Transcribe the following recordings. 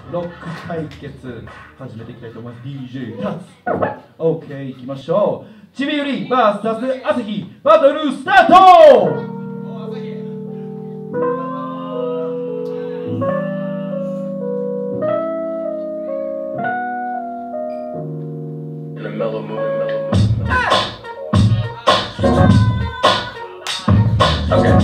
ロック対決始めていきたいと思います。 DJ タツ OK いきましょう。ちびゆり VS 朝日バトルスタート。 In a mellow mood, Okay.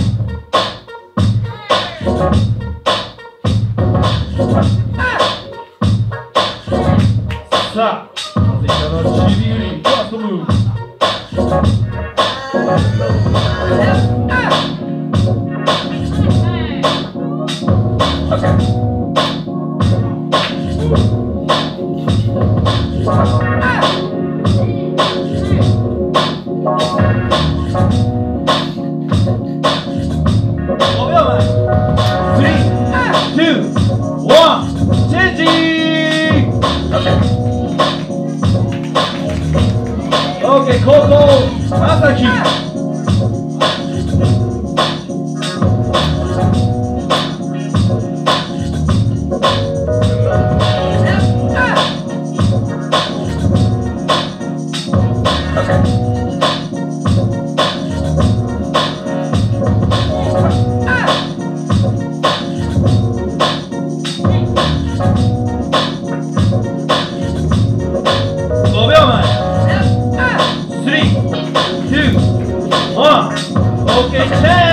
さあ、まずいからのちびゆりファーストムーブ。OK、後攻朝日。OK、チェン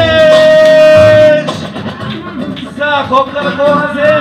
ジ。さあ、ここから後半戦。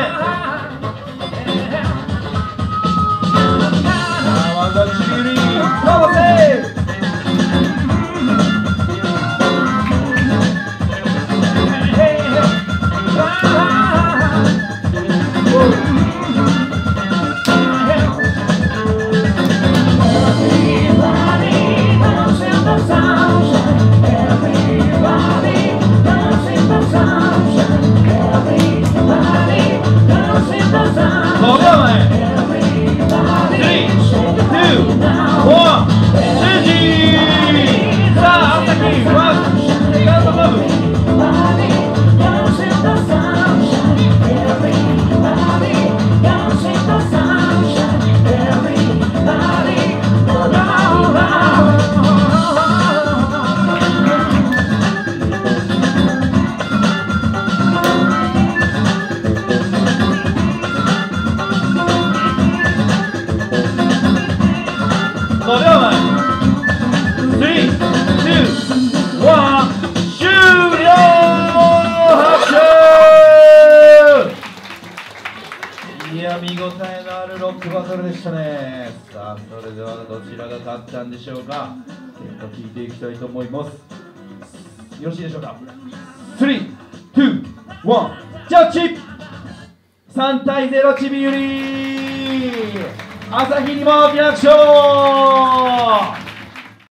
まずはちびゆりかわせ。5秒前。3、2、1、終了。拍手。いや、見応えのあるロックバトルでしたね。さあ、それではどちらが勝ったんでしょうか。結果聞いていきたいと思います。よろしいでしょうか。3、2、1、ジャッジ。3対0ちびゆり。朝日にも大きな拍手を。